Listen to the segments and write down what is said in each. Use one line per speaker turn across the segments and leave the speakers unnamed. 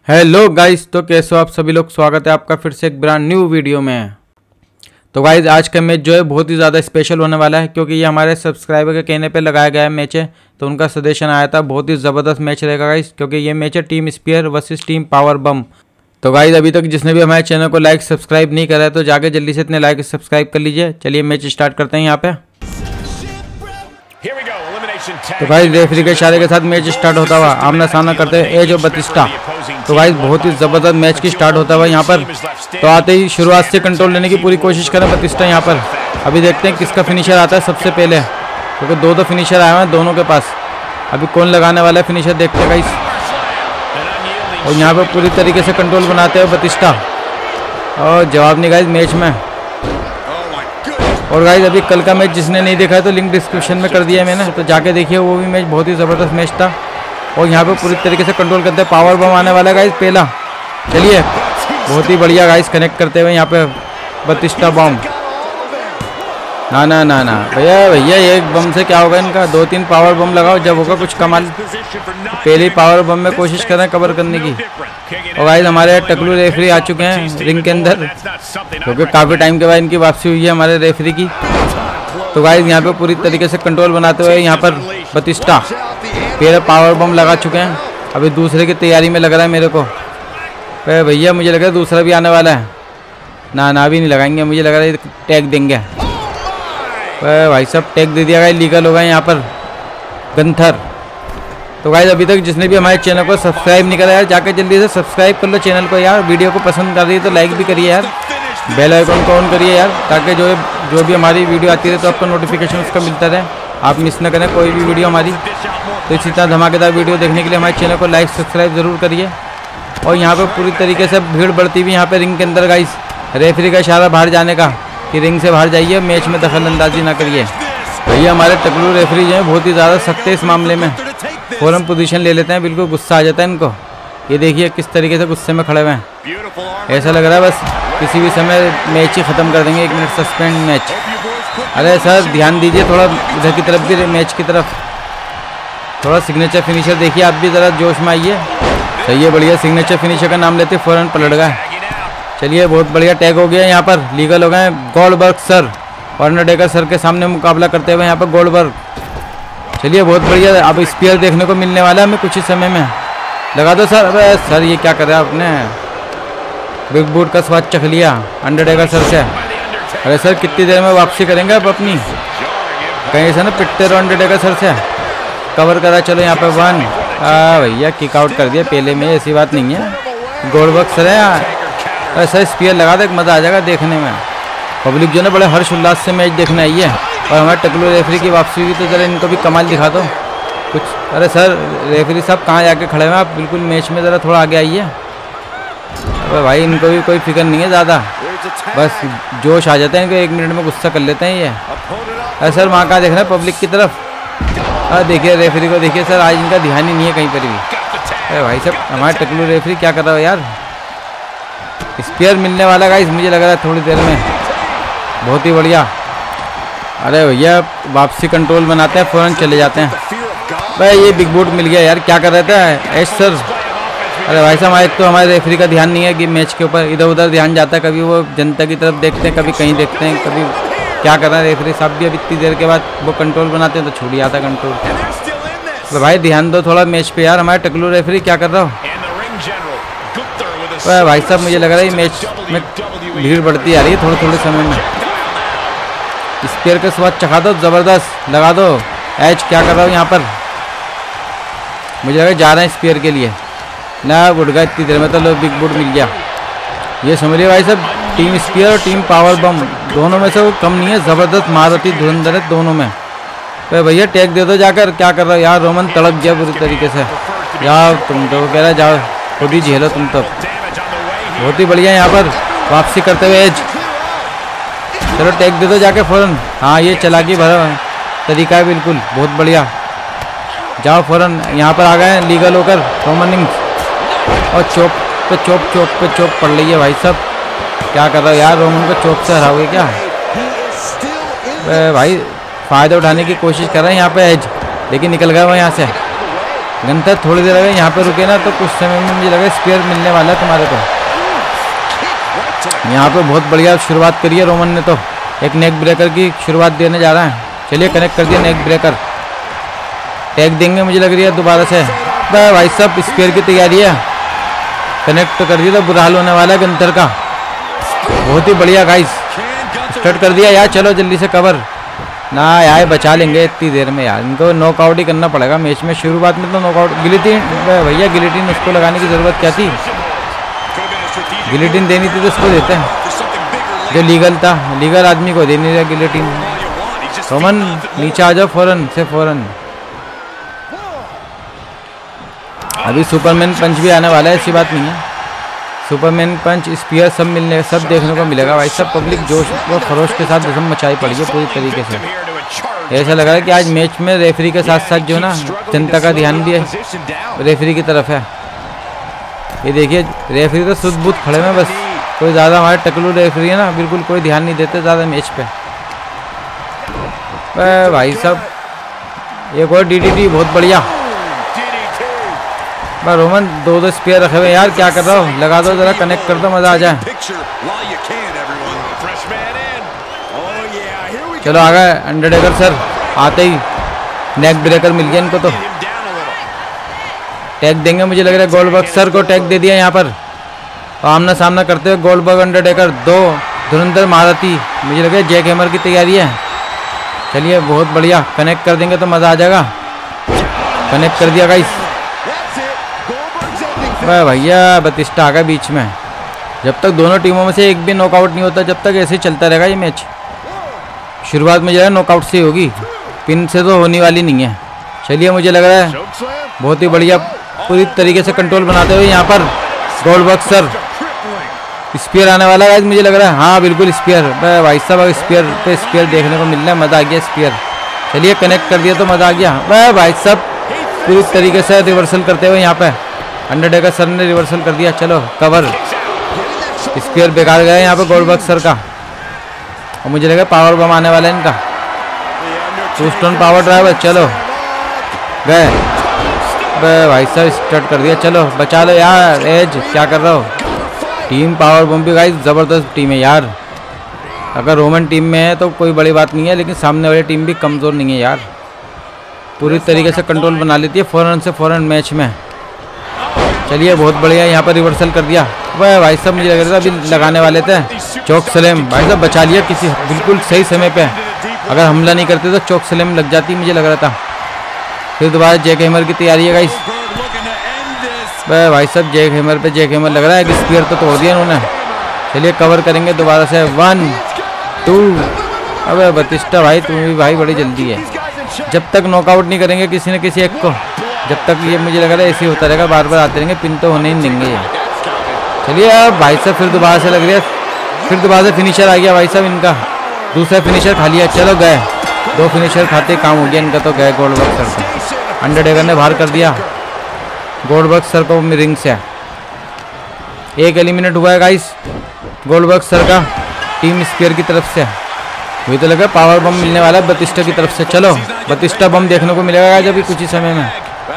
Hello guys, तो कैसे हो आप सभी लोग। स्वागत है आपका फिर से एक ब्रांड न्यू वीडियो में। तो गाइस आज का मैच जो है बहुत ही ज़्यादा स्पेशल होने वाला है, क्योंकि ये हमारे सब्सक्राइबर के कहने पे लगाया गया मैच है। तो उनका सजेशन आया था, बहुत ही ज़बरदस्त मैच रहेगा गाइस, क्योंकि ये मैच है team spear versus team power bomb. तो गाइस अभी तक जिसने भी हमारे चैनल को लाइक सब्सक्राइब नहीं करा है तो जाके जल्दी से इतने लाइक सब्सक्राइब कर लीजिए। चलिए मैच स्टार्ट करते हैं यहाँ पे। तो गाइस रेफरी के इशारे के साथ मैच स्टार्ट होता हुआ आमना सामना करते हैं एज और बतिस्टा। तो गाइस बहुत ही ज़बरदस्त मैच की स्टार्ट होता हुआ यहाँ पर। तो आते ही शुरुआत से कंट्रोल लेने की पूरी कोशिश करें बतिस्टा यहाँ पर। अभी देखते हैं किसका फिनिशर आता है सबसे पहले, क्योंकि दो फिनिशर आए हैं दोनों के पास। अभी कौन लगाने वाला है फिनिशर, देखते हैं गाइस। और यहाँ पर पूरी तरीके से कंट्रोल बनाते हुए बतिस्टा, और जवाब नहीं गाइस मैच में। और गाइस अभी कल का मैच जिसने नहीं देखा है तो लिंक डिस्क्रिप्शन में कर दिया है मैंने, तो जाके देखिए वो भी मैच बहुत ही ज़बरदस्त मैच था। और यहाँ पे पूरी तरीके से कंट्रोल करते हैं, पावर बम आने वाला है गाइस पहला। चलिए बहुत ही बढ़िया गाइस कनेक्ट करते हुए यहाँ पे बतिस्टा बम। ना ना ना ना भैया एक बम से क्या होगा इनका, 2-3 पावर बम लगाओ जब होगा कुछ कमाल। पहले पावर बम में कोशिश करें कवर करने की। और गाइस हमारे टकलू रेफरी आ चुके हैं रिंग के अंदर, क्योंकि काफ़ी टाइम के बाद इनकी वापसी हुई है हमारे रेफरी की। तो गाइस यहाँ पे पूरी तरीके से कंट्रोल बनाते हुए यहाँ पर बतिस्टा पहले पावर बम लगा चुके हैं। अभी दूसरे की तैयारी में लग रहा है मेरे को। भैया मुझे लग रहा है दूसरा भी आने वाला है। ना अभी नहीं लगाएंगे, मुझे लग रहा है टैग देंगे। भाई साहब टैग दे दिया गया, लीगल होगा यहाँ पर गंथर। तो गाइस अभी तक जिसने भी हमारे चैनल को सब्सक्राइब नहीं करा यार, जाकर जल्दी से सब्सक्राइब कर लो चैनल को यार। वीडियो को पसंद कर रही है तो लाइक भी करिए यार, बेल आइकन को ऑन करिए यार, ताकि जो भी हमारी वीडियो आती रहे तो आपको नोटिफिकेशन उसका मिलता रहे, आप मिस न करें कोई भी वीडियो हमारी। तो इसी तरह धमाकेदार वीडियो देखने के लिए हमारे चैनल को लाइक सब्सक्राइब ज़रूर करिए। और यहाँ पर पूरी तरीके से भीड़ बढ़ती हुई यहाँ पर रिंग के अंदर गाइस, रेफरी का इशारा बाहर जाने का कि रिंग से बाहर जाइए, मैच में दखल अंदाजी ना करिए। भैया हमारे टकलू रेफरी जो है बहुत ही ज़्यादा सख्त है इस मामले में, फौरन पोजीशन ले लेते हैं, बिल्कुल गुस्सा आ जाता है इनको। ये देखिए किस तरीके से गुस्से में खड़े हुए हैं, ऐसा लग रहा है बस किसी भी समय मैच ही ख़त्म कर देंगे, 1 मिनट सस्पेंड मैच। अरे सर ध्यान दीजिए थोड़ा इधर की तरफ भी, मैच की तरफ थोड़ा। सिग्नेचर फिनिशर देखिए आप भी ज़रा जोश में आइए। सही है बढ़िया, सिग्नेचर फिनिशर का नाम लेते फ़ौरन पलट गए। चलिए बहुत बढ़िया टैग हो गया यहाँ पर, लीगल हो गए गोल्डबर्ग सर और अंडरटेकर सर के सामने मुकाबला करते हुए यहाँ पर गोल्डबर्ग। चलिए बहुत बढ़िया, अब स्पीयर देखने को मिलने वाला है हमें कुछ ही समय में। लगा दो सर। अबे सर ये क्या कर रहा है आपने, बिग बूट का स्वाद चख लिया अंडरटेकर सर से। अरे सर कितनी देर में वापसी करेंगे आप अपनी, कहीं से ना पिटते रहो अंडरटेकर सर से। कवर करा, चलो यहाँ पे 1। भैया किक आउट कर दिया पहले में, ऐसी बात नहीं है। गोल्डबर्ग सर है ऐसा स्पीयर लगा दे, मज़ा आ जाएगा देखने में। पब्लिक जो है बड़े हर्ष उल्लास से मैच देखने आई है। और हमारे टकलू रेफरी की वापसी हुई, तो ज़रा इनको भी कमाल दिखा दो कुछ। अरे सर रेफरी साहब कहाँ जाके खड़े हैं आप, बिल्कुल मैच में ज़रा थोड़ा आगे आइए। अरे भाई इनको भी कोई फिक्र नहीं है ज़्यादा, बस जोश आ जाता है इनको, 1 मिनट में गुस्सा कर लेते हैं ये। अरे सर वहाँ कहाँ देख रहे हैं पब्लिक की तरफ। अरे देखिए रेफरी को देखिए सर, आज इनका ध्यान ही नहीं है कहीं पर भी। अरे भाई साहब हमारे टकलू रेफरी क्या कर रहा हो यार। स्पीयर मिलने वाला गाइस मुझे लग रहा है थोड़ी देर में, बहुत ही बढ़िया। अरे भैया वापसी कंट्रोल बनाते हैं, फ़ौरन चले जाते हैं। भाई ये बिग बूट मिल गया यार, क्या कर रहे थे एश सर। अरे भाई साहब एक तो हमारे रेफरी का ध्यान नहीं है कि मैच के ऊपर, इधर उधर ध्यान जाता है, कभी वो जनता की तरफ देखते हैं, कभी कहीं देखते हैं, कभी क्या कर रहे हैं रेफरी साहब भी। अब इतनी देर के बाद वो कंट्रोल बनाते हैं तो छूट जाता है कंट्रोल। तो भाई ध्यान दो थोड़ा मैच पे यार, हमारे टकलू रेफरी क्या कर रहा हो। भाई साहब मुझे लग रहा है मैच में भीड़ बढ़ती आ रही है थोड़े समय में। स्पीयर के स्वाद चखा दो, ज़बरदस्त लगा दो। एच क्या कर रहा हूँ यहाँ पर, मुझे लगा जा रहे हैं स्पीयर के लिए ना, उठ गया इतनी देर में तो लो बिग बूट मिल गया। ये समझिए भाई साहब टीम स्पीयर और टीम पावर बम दोनों में से वो कम नहीं है, ज़बरदस्त महारथी धुरंधर है दोनों में। तो भैया टैग दे दो जाकर, क्या कर रहा हो यार। रोमन तड़प गया पूरी तरीके से, जाओ तुम तो कह रहा जाओ खुद ही झेलो तुम तो। बहुत ही बढ़िया यहाँ पर वापसी करते हुए एज, चलो टैग दे दो जाके फ़ौरन। हाँ ये चलाकी भरा तरीका है बिल्कुल, बहुत बढ़िया। जाओ फ़ौरन यहाँ पर आ गए लीगल होकर रोमन रिंग्स, और चोप पे चोप पड़ रही है भाई साहब। क्या कर रहा हो यार, रोमन को चोप से हराओगे क्या। भाई फ़ायदा उठाने की कोशिश कर रहे हैं यहाँ पे एज, लेकिन निकल गया वो यहाँ से। गंतर थोड़ी देर अगर यहाँ पे रुके ना तो कुछ समय में मुझे लगा स्पेयर मिलने वाला है तुम्हारे को। यहाँ पे बहुत बढ़िया शुरुआत करी है रोमन ने, तो एक नेक ब्रेकर की शुरुआत देने जा रहा है। चलिए कनेक्ट कर दिया नेक ब्रेकर, टैग देंगे मुझे लग रही है दोबारा से। भाई साहब स्पेयर की तैयारी है, कनेक्ट तो कर दिया तो बुरा हाल होने वाला है गंतर का। बहुत ही बढ़िया गाइस, स्टार्ट कर दिया यार। चलो जल्दी से कवर ना यार, बचा लेंगे इतनी देर में यार। इनको नॉकआउट ही करना पड़ेगा मैच में। शुरुआत में तो नॉकआउट, गिलिटिन भैया गिलिटिन उसको लगाने की ज़रूरत क्या थी? गिलिटिन देनी थी तो उसको देते हैं जो लीगल था, लीगल आदमी को देनी है गिलिटिन। रोमन नीचे आ जाओ फौरन से फौरन। अभी सुपरमैन पंच भी आने वाला है, ऐसी बात नहीं है। सुपरमैन पंच स्पीयर सब मिलने, सब देखने को मिलेगा भाई। सब पब्लिक जोश व खरोश के साथ दसम मचाई पड़ी है पूरी तरीके से। ऐसा लग रहा है कि आज मैच में रेफरी के साथ साथ जो ना जनता का ध्यान भी रेफरी की तरफ है। ये देखिए रेफरी तो शुद्ध बुद्ध खड़े में, बस कोई ज़्यादा हमारे टकलू रेफरी है ना, बिल्कुल कोई ध्यान नहीं देते ज़्यादा मैच पे। भाई साहब एक और DDT बहुत बढ़िया। रोमन दो स्पेयर रखे हुए यार, क्या कर रहा हो? लगा दो जरा, कनेक्ट कर दो, मजा आ जाए। चलो आ गए अंडरटेकर सर, आते ही नेक ब्रेकर मिल गया इनको, तो टैग देंगे मुझे लग रहा है। गोल्डबर्ग सर को टैग दे दिया यहाँ पर, आमना सामना करते हुए गोल्डबर्ग अंडरटेकर, दो धुरंधर महारथी। मुझे लग रहा है जैक हैमर की तैयारी है। चलिए बहुत बढ़िया, कनेक्ट कर देंगे तो मज़ा आ जाएगा। कनेक्ट कर दिया गाइस। भैया बतिस्टा आ गया बीच में। जब तक दोनों टीमों में से एक भी नॉकआउट नहीं होता, जब तक ऐसे ही चलता रहेगा ये मैच। शुरुआत में जो है नॉकआउट से होगी, पिन से तो होने वाली नहीं है। चलिए मुझे लग रहा है बहुत ही बढ़िया पूरी तरीके से कंट्रोल बनाते हुए यहाँ पर गोल्डबर्ग सर। स्पीयर आने वाला है मुझे लग रहा है, हाँ बिल्कुल स्पीयर। भाई साहब स्पीयर पे स्पीयर देखने को मिल रहा है, मज़ा आ गया स्पीयर। चलिए कनेक्ट कर दिया तो मज़ा आ गया। भाई साहब पूरी तरीके से रिवर्सल करते हुए यहाँ पे अंडरटेकर सर ने रिवर्सल कर दिया। चलो कवर, स्पीयर बेकार गया यहाँ पे गोल्डबर्ग सर का। और मुझे लगा पावर बम आने वाला है इनका, 2 स्टोन पावर ड्राइवर। चलो गए भाई साहब, स्टार्ट कर दिया। चलो बचा लो यार एज, क्या कर रहे हो? टीम पावर बम भी गाइस ज़बरदस्त टीम है यार। अगर रोमन टीम में है तो कोई बड़ी बात नहीं है, लेकिन सामने वाली टीम भी कमज़ोर नहीं है यार। पूरी तरीके से कंट्रोल बना लेती है फ़ौरन से फ़ौरन मैच में। चलिए बहुत बढ़िया, यहाँ पर रिवर्सल कर दिया। वह भाई साहब मुझे लग रहा था अभी लगाने वाले थे चौक सलेम। भाई साहब बचा लिया किसी बिल्कुल सही समय पे। अगर हमला नहीं करते तो चौक सलेम लग जाती मुझे लग रहा था। फिर दोबारा जैक हैमर की तैयारी है गाइस। वह भाई साहब जैक हैमर पे जैक हैमर लग रहा है कि स्पीयर तो तोड़ दिया इन्होंने। चलिए कवर करेंगे दोबारा से, 1 2। अबे बतिस्टा भाई तुम भी भाई बड़ी जल्दी है। जब तक नॉकआउट नहीं करेंगे किसी न किसी एक को, जब तक ये मुझे लग रहा है ऐसे होता रहेगा, बार बार आते रहेंगे, पिन तो होने ही नहीं देंगे ये। चलिए अब भाई साहब फिर दोबारा से लग रही है, फिर दोबारा से फिनिशर आ गया भाई साहब इनका। दूसरा फिनिशर खा लिया। चलो गए, 2 फिनिशर खाते काम हो गया इनका, तो गए गोल्डबर्ग सर को। अंडरटेकर ने बाहर कर दिया गोल्डबर्ग सर को रिंग से। एक एलिमिनेट हुआ है गाइस गोल्डबर्ग सर का टीम स्पीयर की तरफ से। वही तो लगा पावर बम मिलने वाला है बतिस्टा की तरफ से। चलो बतिस्टा बम देखने को मिलेगा गाइस अभी कुछ ही समय में।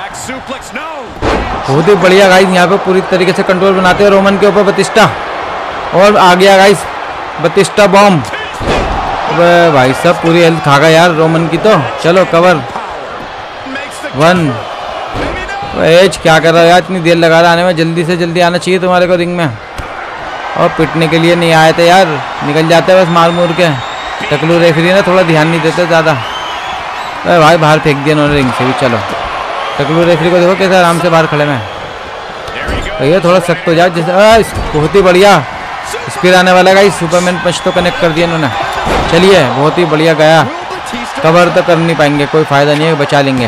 बहुत ही बढ़िया गाइस, यहाँ पे पूरी तरीके से कंट्रोल बनाते हैं रोमन के ऊपर बतिस्टा। और आ गया गाइस बतिस्टा बम। भाई साहब पूरी हेल्थ खा गया यार रोमन की तो। चलो कवर 1। एज क्या कर रहा है यार, इतनी देर लगा रहा आने में, जल्दी से जल्दी आना चाहिए तुम्हारे को रिंग में। और पिटने के लिए नहीं आए थे यार, निकल जाते बस मार मूर के। टकलू रेफरी ना थोड़ा ध्यान नहीं देते ज़्यादा। भाई बाहर फेंक दिया उन्होंने रिंग से भी। चलो टकलू रेफरी को देखो कैसे आराम से बाहर खड़े में। भैया थोड़ा सख्त हो जाए जैसे। बहुत ही बढ़िया स्पीड आने वाला गाइस, सुपरमैन पंच तो कनेक्ट कर दिया इन्होंने। चलिए बहुत ही बढ़िया गया, कवर तो कर नहीं पाएंगे, कोई फ़ायदा नहीं है, बचा लेंगे।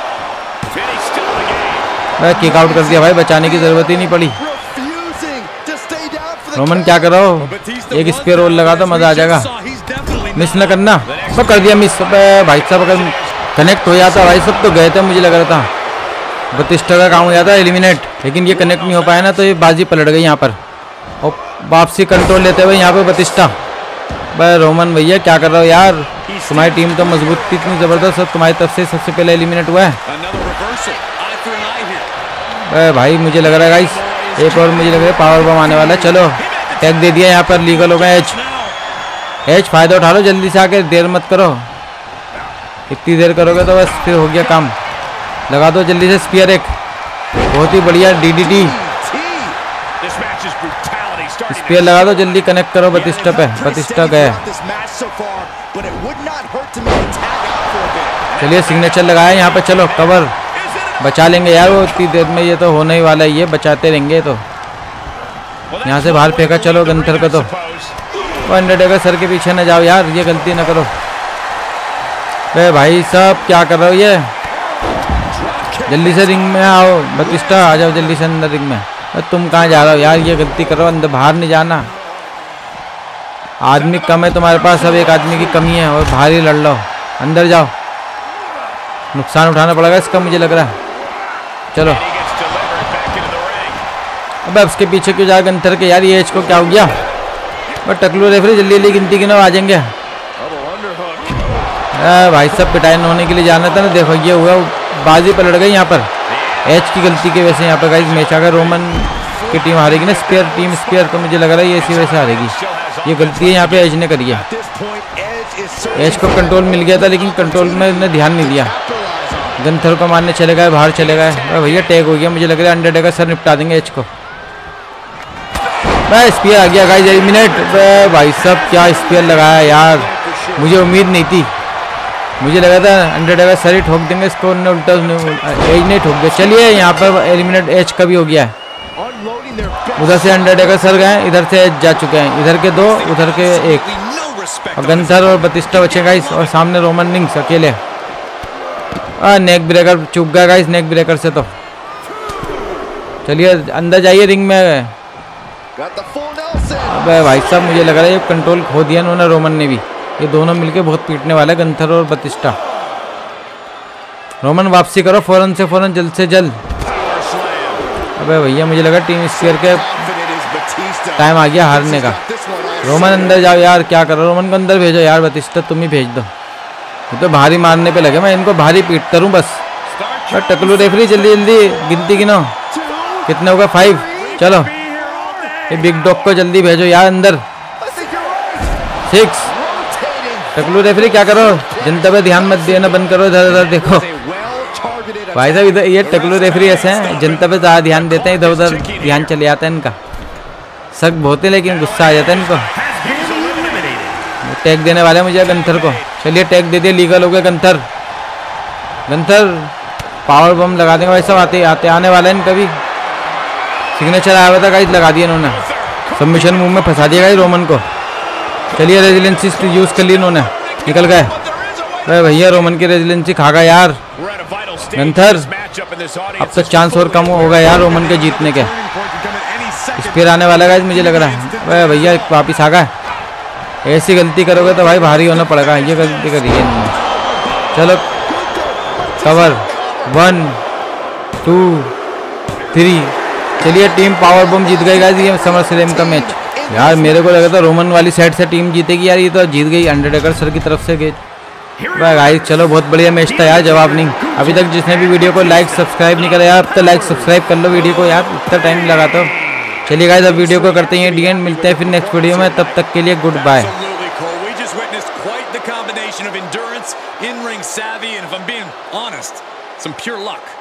किक आउट कर दिया भाई, बचाने की ज़रूरत ही नहीं पड़ी। रोमन क्या कर रहा हो? एक स्पेयर रोल लगा दो, मज़ा आ जाएगा। मिस न करना, तो कर दिया मिस। भाई साहब अगर कनेक्ट हो जाता भाई सब तो गए थे मुझे लग रहा था। बतिस्टा का काम हो जाता है एलिमिनेट, लेकिन ये कनेक्ट नहीं हो पाया ना, तो ये बाजी पलट गई यहाँ पर। और वापसी कंट्रोल लेते हुए यहाँ पे बतिस्टा। भाई रोमन भैया क्या कर रहे हो यार, तुम्हारी टीम तो मजबूत थी इतनी ज़बरदस्त, और तुम्हारी तरफ से सबसे पहले एलिमिनेट हुआ है। भाई मुझे लग रहा है गाइस एक और मुझे लग रहा है पावर बम आने वाला है। चलो टैग दे दिया यहाँ पर, लीगल हो गया। एच फायदा उठा लो जल्दी से आके, देर मत करो। इतनी देर करोगे तो बस फिर हो गया काम। लगा दो जल्दी से स्पीयर एक, बहुत ही बढ़िया DDT। स्पीयर लगा दो जल्दी, कनेक्ट करो बतिस्टा पे। बतिस्टा गया। चलिए सिग्नेचर लगाया यहाँ पे। चलो कवर बचा लेंगे यार, वो इतनी देर में ये तो होने ही वाला है, ये बचाते रहेंगे। तो यहाँ से बाहर फेंका। चलो गंथर को तो वो अंडरटेकर सर के पीछे न जाओ यार, ये गलती ना करो। अरे भाई सब क्या कर रहे हो ये, जल्दी से रिंग में आओ। बतिस्टा आ जाओ जल्दी से अंदर रिंग में। तुम कहाँ जा रहे हो यार, ये गलती कर रहे हो, अंदर बाहर नहीं जाना। आदमी कम है तुम्हारे पास, अब एक आदमी की कमी है और बाहर ही लड़ लो। अंदर जाओ, नुकसान उठाना पड़ेगा इसका मुझे लग रहा है। चलो अब उसके पीछे क्यों जा गंथर के यार, ये एच को क्या हो गया। बट टकलू रेफरी जल्दी जल्दी गिनती गिनो आ जाएंगे। भाई सब पिटाई होने के लिए जाना था ना, देखो ये हुआ, बाजी पलट गई यहाँ पर एच की गलती की वजह से। यहाँ पर गाइस मैच अगर रोमन की टीम हारेगी ना, स्पेयर टीम स्पेयर, तो मुझे लग रहा है ये इसी वजह से हारेगी। ये गलती है यहाँ पे एच ने करी है। एच को कंट्रोल मिल गया था लेकिन कंट्रोल में उसने ध्यान नहीं दिया। गंथर को मारने चले गए, बाहर चले गए। भैया टैग हो गया, मुझे लग रहा है अंडरटेकर सर निपटा देंगे एच को। स्पीयर आ गया गाइस, 1 मिनट। भाई साहब क्या स्पीयर लगाया यार, मुझे उम्मीद नहीं थी। मुझे लगा था अंडरटेकर सर ही ठोक देंगे इसको, उन्होंने उल्टा एज नहीं ठोक दिया। चलिए यहाँ पर एलिमिनेट एच का भी हो गया है। उधर से अंडरटेकर सर गए, इधर से एच जा चुके हैं। इधर के 2, उधर के 1, और गंथर और बतिस्टा बचे गाइस, और सामने रोमन रिंग्स अकेले। नेक ब्रेकर चुप गया गाइस, नेक ब्रेकर से। तो चलिए अंदर जाइए रिंग में। अबे भाई साहब मुझे लग रहा है ये कंट्रोल खो दिया इन्होंने, रोमन ने भी। ये दोनों मिलके बहुत पीटने वाले, गंथर और बतिस्टा। रोमन वापसी करो फौरन से फौरन, जल्द से जल्द। अबे भैया मुझे लगा टीम स्पीयर के टाइम आ गया हारने का। रोमन अंदर जाओ यार, क्या करो, रोमन को अंदर भेजो यार। बतिस्टा तुम ही भेज दो, ये तो भारी मारने पे लगे। मैं इनको भारी पीटता रहूँ बस। टकलू रेफरी जल्दी जल्दी गिनती गिनो, कितने होगा 5। चलो ये बिग डॉग को जल्दी भेजो यार अंदर। 6। टकलू रेफरी क्या करो, जनता पे ध्यान मत देना बंद करो, इधर उधर देखो। भाई साहब इधर ये टकलू रेफरी ऐसे हैं, जनता पे ज़्यादा ध्यान देते हैं, इधर उधर ध्यान चले जाता है इनका। शक बहुत है लेकिन गुस्सा आ जाता है इनको। टैग देने वाले मुझे गंथर को। चलिए टैग दे दिए, लीगल हो गया गंथर। गंथर पावर बम लगा देंगे भाई साहब, आते आने वाला है इनका भी। सिग्नेचर आया हुआ था गाइस, लगा दिया इन्होंने। सबमिशन मूव में फंसा दिया गाइस रोमन को। चलिए रेजिलेंसी यूज़ कर ली इन्होंने, निकल गए। अरे भैया रोमन की रेजिलेंसी खा गया यार गंथर। अब तो चांस और कम होगा यार रोमन के जीतने के। स्पीयर आने वाला गाइस मुझे लग रहा है। अरे भैया वापिस आ गए। ऐसी गलती करोगे तो भाई भारी होना पड़ेगा, ये गलती करी है इन्होंने। चलो कवर 1 2 3। चलिए टीम पावर बम जीत गई गाइस ये समर स्लैम का मैच। यार मेरे को लगा था रोमन वाली साइड से टीम जीतेगी यार, ये तो जीत गई अंडरटेकर सर की तरफ से गई। गाइस चलो बहुत बढ़िया मैच था यार, जवाब नहीं। अभी तक जिसने भी वीडियो को लाइक सब्सक्राइब नहीं करा यार, अब तो लाइक सब्सक्राइब कर लो वीडियो को यार, इतना टाइम लगाता हो। चलिए गाइस अब वीडियो को करते हैं एंड, मिलते हैं फिर नेक्स्ट वीडियो में, तब तक के लिए good bye.
In-ring savvy, and if I'm being honest, some pure luck.